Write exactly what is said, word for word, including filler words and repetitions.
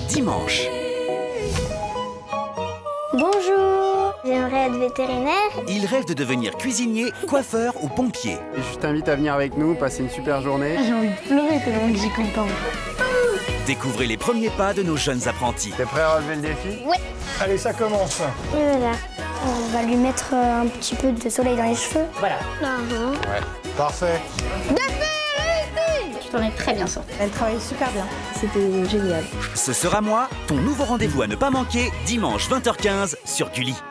dimanche. Bonjour, j'aimerais être vétérinaire. Il rêve de devenir cuisinier, coiffeur ou pompier. Et je t'invite à venir avec nous, passer une super journée. J'ai envie de pleurer tellement que j'y content. Découvrez les premiers pas de nos jeunes apprentis. T'es prêt à relever le défi? Ouais. Allez, ça commence. Et voilà. On va lui mettre un petit peu de soleil dans les cheveux. Voilà. Uh-huh. Ouais. Parfait. Tu t'en es très bien sortie. Elle travaille super bien. C'était génial. Ce sera moi, ton nouveau rendez-vous à ne pas manquer, dimanche vingt heures quinze sur Gulli.